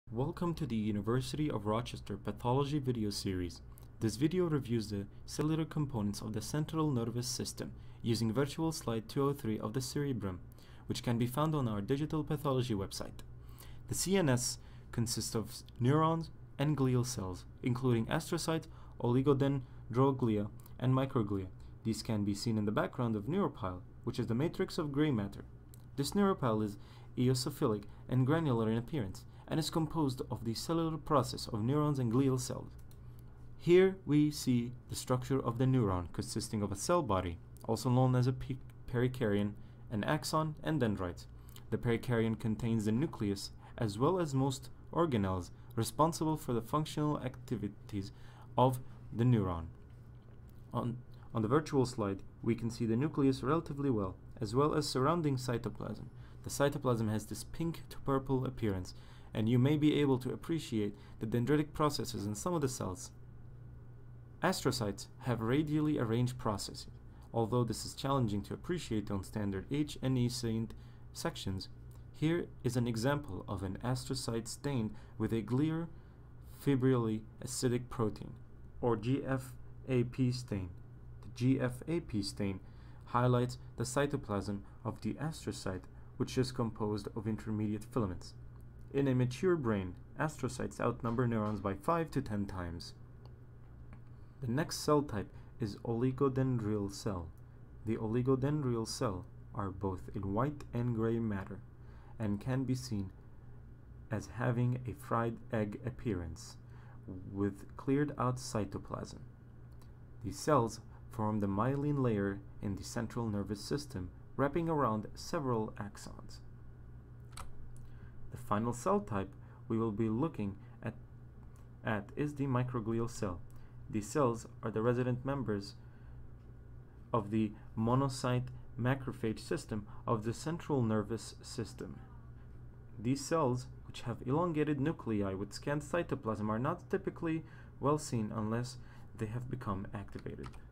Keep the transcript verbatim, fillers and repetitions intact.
Welcome to the University of Rochester Pathology video series. This video reviews the cellular components of the central nervous system using virtual slide two oh three of the cerebrum, which can be found on our digital pathology website. The C N S consists of neurons and glial cells, including astrocytes, oligodenry, and microglia. These can be seen in the background of neuropile, which is the matrix of gray matter. This neuropile is eosinophilic and granular in appearance, and is composed of the cellular process of neurons and glial cells. Here we see the structure of the neuron, consisting of a cell body, also known as a perikaryon, an axon, and dendrites. The perikaryon contains the nucleus, as well as most organelles responsible for the functional activities of the neuron. On, on the virtual slide, we can see the nucleus relatively well, as well as surrounding cytoplasm. The cytoplasm has this pink to purple appearance, and you may be able to appreciate the dendritic processes in some of the cells. Astrocytes have radially arranged processes. Although this is challenging to appreciate on standard H and E sections, here is an example of an astrocyte stained with a glial fibrillary acidic protein, or G F A P stain. The G F A P stain highlights the cytoplasm of the astrocyte, which is composed of intermediate filaments. In a mature brain, astrocytes outnumber neurons by five to ten times. The next cell type is oligodendrial cell. The oligodendrial cell are both in white and gray matter and can be seen as having a fried egg appearance with cleared out cytoplasm. These cells form the myelin layer in the central nervous system, wrapping around several axons. The final cell type we will be looking at, at is the microglial cell. These cells are the resident members of the monocyte macrophage system of the central nervous system. These cells, which have elongated nuclei with scant cytoplasm, are not typically well seen unless they have become activated.